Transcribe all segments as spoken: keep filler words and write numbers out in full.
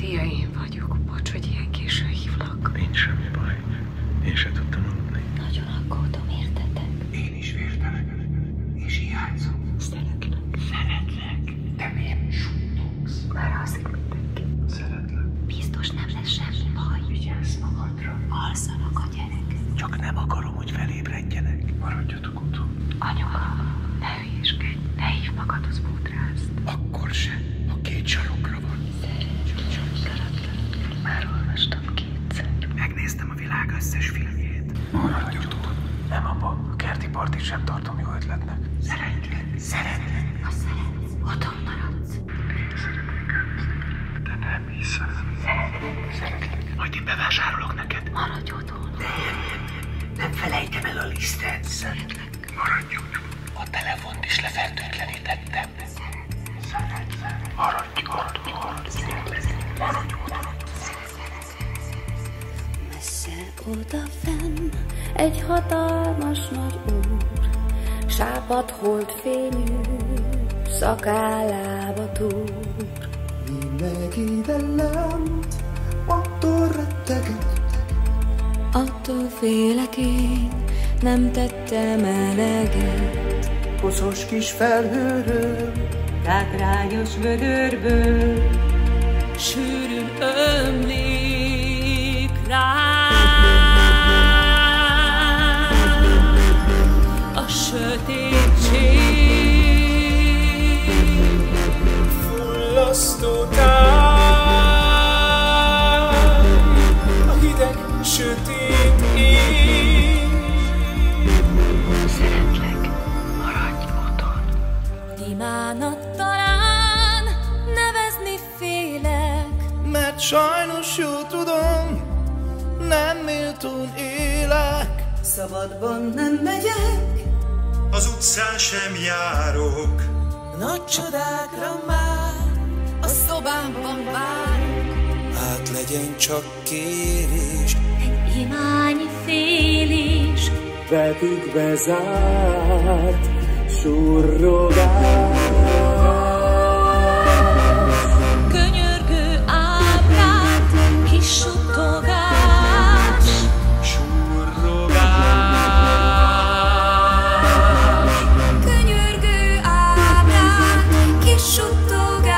Szia, én vagyok. Bocs, hogy ilyen későn hívlak. Nincs semmi baj. Én se tudtam aludni. Nagyon aggódom, értetek? Én is vértelek. És hiányzom. Szeretlek. Szeretlek. De miért suttogsz? Már alszik mindenki. Szeretlek. Biztos nem lesz semmi baj. Vigyázz magadra. Alszanak a gyerekek. Csak nem akarom, hogy felébredjenek. Maradjatok otthon. Anyuka, ne hülyéskedj. Ne hívj magadhoz búdrászt. Akkor se, ha két sarokra van. Szeretlek. Már olvastam kétszer. Megnéztem a világ összes filmjét. Maradjatok. Nem, apa. A kerti partit sem tartom jó ötletnek. Szeretlek. Szeretlek. Ha szeretsz, otthon maradsz. Én szeretlek. De nem hiszem. Szeretlek. Szeretlek. Majd én bevásárolok neked. Maradj otthon. De nem felejtem el a lisztet. Szeretlek. Maradjunk. A telefont is lefertőtlenítettem. Szeretlek. Maradj, maradj, maradj. Maradj otthon. Messze odafenn egy hatalmas nagy úr, sápadt holdfényű szakállába túr. Mi meg ide lent, attól rettegek, attól félek én, nem tettem eleget. koszos kis felhőről, Rákrágyos vödörből sűrűn ömlik rám a sötétség. fullasztó tár, a hideg sötét ég. Szeretlek. Maradj otthon. Imának talán nevezni félek, Mert sajnos jól tudom, nem méltón élek. Szabadban nem megyek, Az utcán sem járok, nagy csodákra már a szobámban várok. hát legyen csak kérés, Egy imányi félés, betűkbe zárt surrogás. könyörgő ábrát, kis suttogás. Könyörgő ábrát, kis suttogás.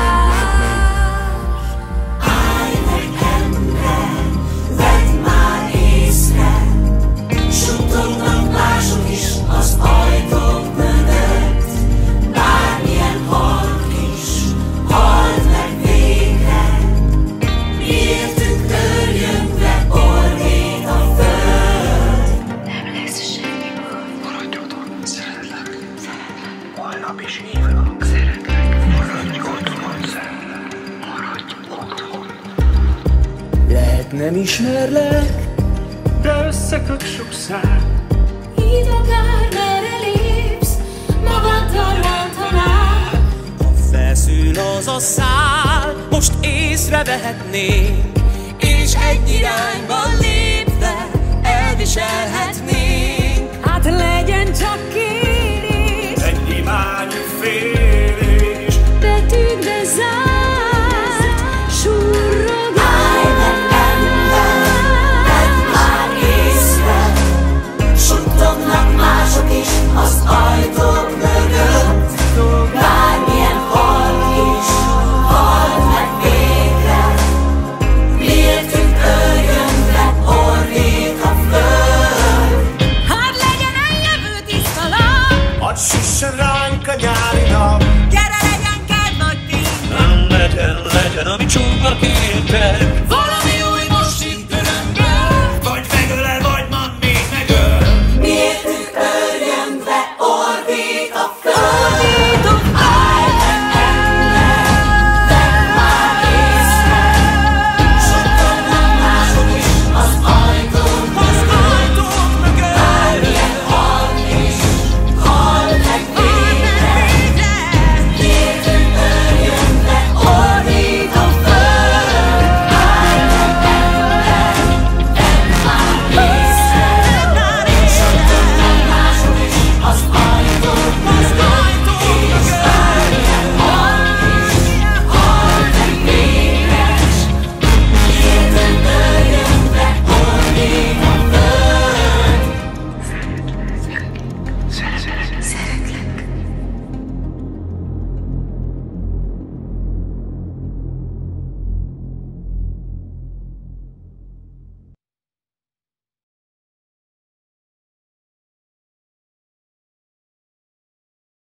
Állj meg, ember, vedd már észre, suttognak mások is az ajtók mögött. Bármilyen halk is, halld meg végre, miértünk örjöngve ordít a föld. Nem lesz semmi baj. Maradj otthon. Szeretlek. Szeretlek. Holnap is hívlak. Szeretlek. Maradj otthon. Szeretlek. Maradj otthon. Lehet nem ismerlek, de összeköt sok szám. Így akár merre lépsz, magaddal rántanál. Ha felszűn az a szál, most észrevehetnénk, és egy irányba lépve elviselhetnénk. Hát legyen csak kérés, Egy imányi félés, betűkbe zárt surrogás. Állj meg, ember, vedd már észre, suttognak mások is az ajtók mögött. Bármilyen halk is, halld meg végre, miértünk örjöngve ordít a föld. Hát legyen eljövő tiszta lap, hadd süssen ránk a nyári nap. gyere legyen kedv vagy fény. Nem legyen, legyen, ami csúnya képek.